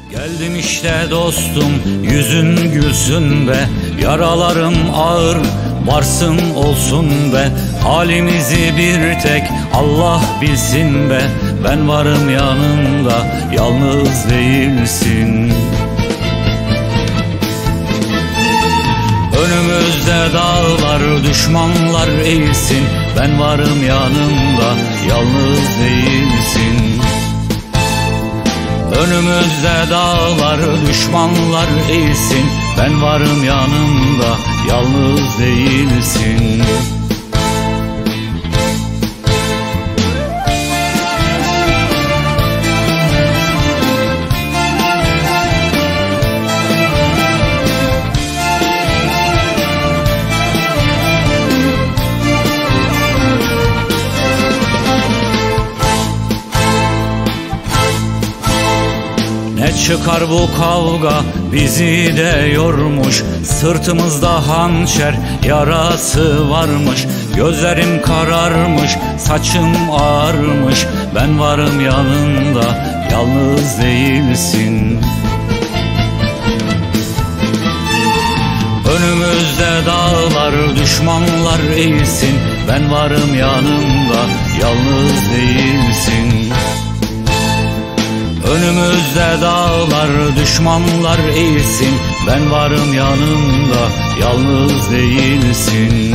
Geldim işte dostum, yüzün gülsün be. Yaralarım ağır, varsın olsun be. Halimizi bir tek Allah bilsin be. Ben varım yanında, yalnız değilsin. Önümüzde dağlar, düşmanlar eğilsin. Ben varım yanında, yalnız değilsin. Önümüzde dağlar, düşmanlar eğilsin. Ben varım yanında, yalnız değilsin. Ne çıkar bu kavga, bizi de yormuş. Sırtımızda hançer yarası varmış. Gözlerim kararmış, saçım ağarmış. Ben varım yanında, yalnız değilsin. Önümüzde dağlar, düşmanlar eğilsin. Ben varım yanında, yalnız değilsin. Önümüzde dağlar, düşmanlar eğilsin. Ben varım yanında, yalnız değilsin.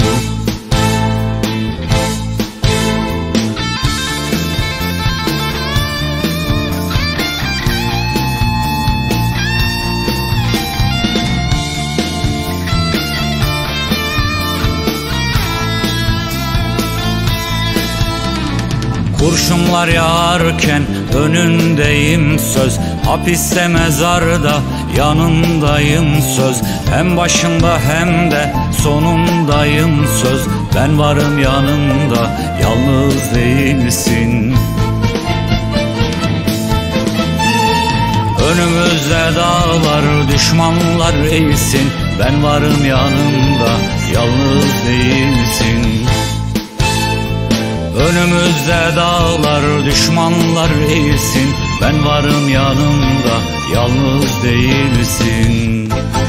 Kurşunlar yağarken önündeyim söz. Hapiste mezarda yanındayım söz. Hem başında hem de sonundayım söz. Ben varım yanında, yalnız değilsin. Önümüzde dağlar, düşmanlar eğilsin. Ben varım yanında, yalnız değilsin. Önümüzde dağlar, düşmanlar eğilsin. Ben varım yanında, yalnız değilsin.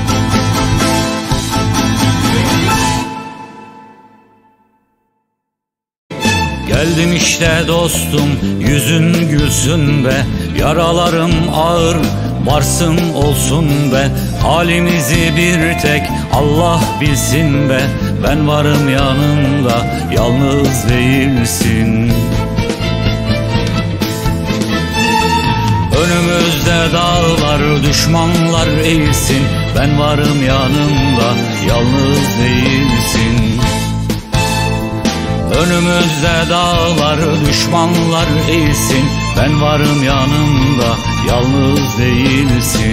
Geldim işte dostum, yüzün gülsün be. Yaralarım ağır, varsın olsun be. Halimizi bir tek Allah bilsin be. Ben varım yanında, yalnız değilsin. Önümüzde dağlar, düşmanlar eğilsin. Ben varım yanında, yalnız değilsin. Önümüzde dağlar, düşmanlar eğilsin. Ben varım yanında, yalnız değilsin.